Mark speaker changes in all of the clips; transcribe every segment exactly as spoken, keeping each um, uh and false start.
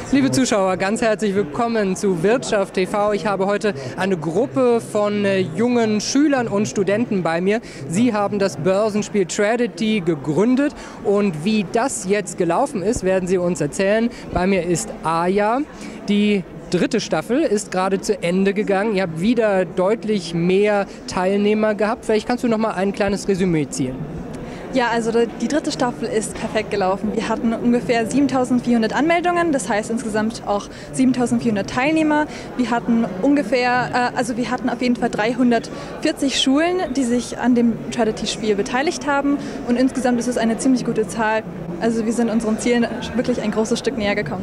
Speaker 1: Liebe Zuschauer, ganz herzlich willkommen zu Wirtschaft T V. Ich habe heute eine Gruppe von äh, jungen Schülern und Studenten bei mir. Sie haben das Börsenspiel Tradity gegründet und wie das jetzt gelaufen ist, werden sie uns erzählen. Bei mir ist Aja. Die dritte Staffel ist gerade zu Ende gegangen. Ihr habt wieder deutlich mehr Teilnehmer gehabt. Vielleicht kannst du noch mal ein kleines Resümee ziehen.
Speaker 2: Ja, also die dritte Staffel ist perfekt gelaufen. Wir hatten ungefähr siebentausendvierhundert Anmeldungen, das heißt insgesamt auch siebentausendvierhundert Teilnehmer. Wir hatten ungefähr, äh, also wir hatten auf jeden Fall dreihundertvierzig Schulen, die sich an dem Tradity-Spiel beteiligt haben und insgesamt ist es eine ziemlich gute Zahl. Also wir sind unseren Zielen wirklich ein großes Stück näher gekommen.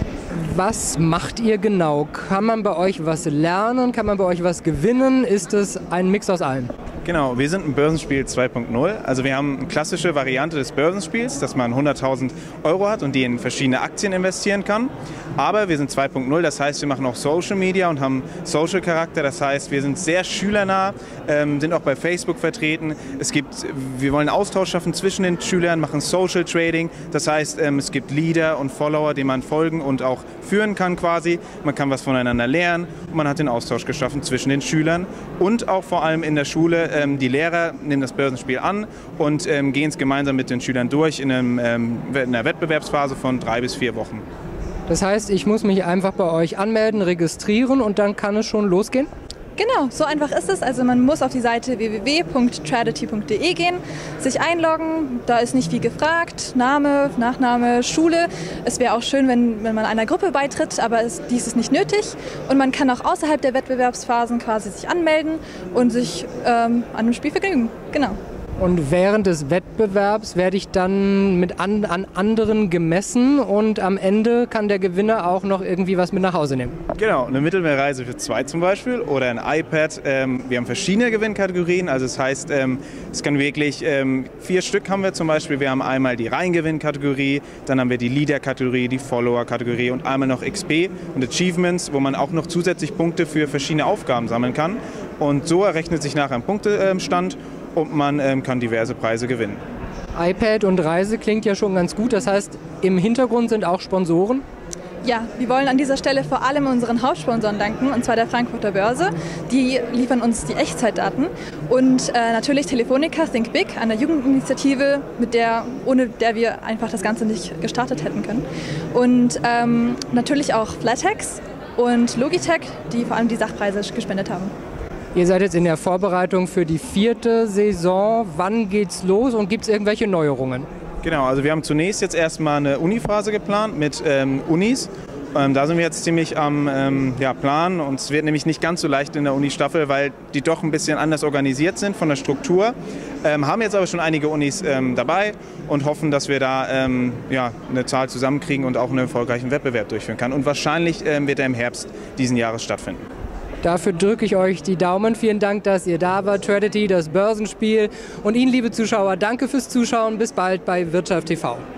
Speaker 1: Was macht ihr genau? Kann man bei euch was lernen? Kann man bei euch was gewinnen? Ist es ein Mix aus allem?
Speaker 3: Genau, wir sind ein Börsenspiel zwei punkt null. Also wir haben eine klassische Variante des Börsenspiels, dass man hunderttausend Euro hat und die in verschiedene Aktien investieren kann. Aber wir sind zwei punkt null, das heißt, wir machen auch Social Media und haben Social Charakter. Das heißt, wir sind sehr schülernah, ähm, sind auch bei Facebook vertreten. Es gibt, wir wollen Austausch schaffen zwischen den Schülern, machen Social Trading. Das heißt, ähm, es gibt Leader und Follower, denen man folgen und auch führen kann quasi. Man kann was voneinander lernen und man hat den Austausch geschaffen zwischen den Schülern und auch vor allem in der Schule. Ähm, die Lehrer nehmen das Börsenspiel an und ähm, gehen es gemeinsam mit den Schülern durch in, einem, ähm, in einer Wettbewerbsphase von drei bis vier Wochen.
Speaker 1: Das heißt, ich muss mich einfach bei euch anmelden, registrieren und dann kann es schon losgehen?
Speaker 2: Genau, so einfach ist es. Also man muss auf die Seite w w w punkt tradity punkt d e gehen, sich einloggen, da ist nicht viel gefragt, Name, Nachname, Schule. Es wäre auch schön, wenn, wenn man einer Gruppe beitritt, aber es, dies ist nicht nötig. Und man kann auch außerhalb der Wettbewerbsphasen quasi sich anmelden und sich ähm, an dem Spiel vergnügen. Genau.
Speaker 1: Und während des Wettbewerbs werde ich dann mit an, an anderen gemessen und am Ende kann der Gewinner auch noch irgendwie was mit nach Hause nehmen.
Speaker 3: Genau, eine Mittelmeerreise für zwei zum Beispiel oder ein iPad. Ähm, wir haben verschiedene Gewinnkategorien, also das heißt, ähm, es kann wirklich, ähm, vier Stück haben wir zum Beispiel. Wir haben einmal die Reingewinn-Kategorie, dann haben wir die Leader-Kategorie, die Follower-Kategorie und einmal noch X P und Achievements, wo man auch noch zusätzlich Punkte für verschiedene Aufgaben sammeln kann. Und so errechnet sich nachher ein Punktestand. Und man ähm, kann diverse Preise gewinnen.
Speaker 1: iPad und Reise klingt ja schon ganz gut. Das heißt, im Hintergrund sind auch Sponsoren?
Speaker 2: Ja, wir wollen an dieser Stelle vor allem unseren Hauptsponsoren danken, und zwar der Frankfurter Börse. Die liefern uns die Echtzeitdaten. Und äh, natürlich Telefonica, Think Big, eine Jugendinitiative, mit der, ohne der wir einfach das Ganze nicht gestartet hätten können. Und ähm, natürlich auch Flatex und Logitech, die vor allem die Sachpreise gespendet haben.
Speaker 1: Ihr seid jetzt in der Vorbereitung für die vierte Saison. Wann geht's los und gibt es irgendwelche Neuerungen?
Speaker 3: Genau, also wir haben zunächst jetzt erstmal eine Uni-Phase geplant mit ähm, Unis. Ähm, da sind wir jetzt ziemlich am ähm, ja, Plan und es wird nämlich nicht ganz so leicht in der Uni-Staffel, weil die doch ein bisschen anders organisiert sind von der Struktur. Ähm, haben jetzt aber schon einige Unis ähm, dabei und hoffen, dass wir da ähm, ja, eine Zahl zusammenkriegen und auch einen erfolgreichen Wettbewerb durchführen können. Und wahrscheinlich ähm, wird er im Herbst diesen Jahres stattfinden.
Speaker 1: Dafür drücke ich euch die Daumen. Vielen Dank, dass ihr da wart. Tradity, das Börsenspiel. Und Ihnen, liebe Zuschauer, danke fürs Zuschauen. Bis bald bei Wirtschaft T V.